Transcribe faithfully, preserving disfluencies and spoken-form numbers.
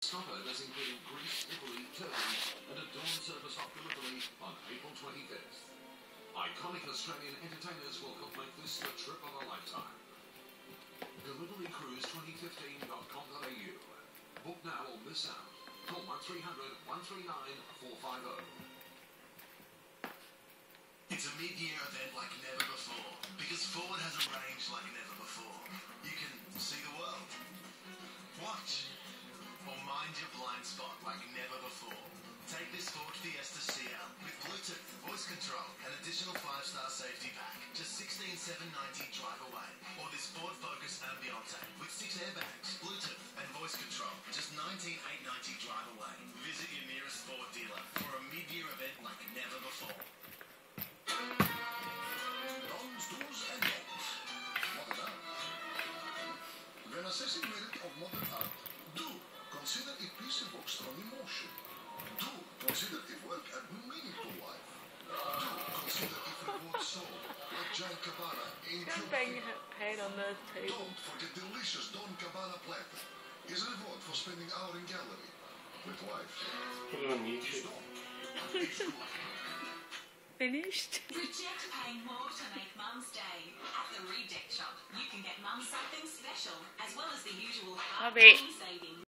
Stop orders including Greece, Italy, Turkey, and a dawn service hot delivery on April twenty-fifth. Iconic Australian entertainers will help make this the trip of a lifetime. delivery cruise twenty fifteen dot com dot a u. Book now or miss out. Call one three hundred, one three nine, four five zero. It's a mid-year event like never before, because Ford has a range like never before. You can see the world, watch, or mind your blind spot like never before. Take this Ford Fiesta C L with Bluetooth, voice control, and additional five-star safety pack, just sixteen thousand seven hundred ninety drive away. Or this Ford Focus Ambiente with six airbags, Bluetooth, and voice control, just nineteen thousand eight hundred ninety drive away. Visit your nearest Ford dealer for a mid-year event like never before. Dons, do's and don'ts. Modern art. When assessing merit of modern art, do consider if piece evokes strong emotion. Do consider if work adds meaning to life. Do consider if rewards soul, like Giant Cabana in Don't bang your head on the table. Don't forget delicious Don Cabana platter. Is a reward for spending hour in gallery with wife. Put it on YouTube. Finished. Reject paying more to make Mum's Day. At the Redeck Shop, you can get Mum something special, as well as the usual Love it. savings.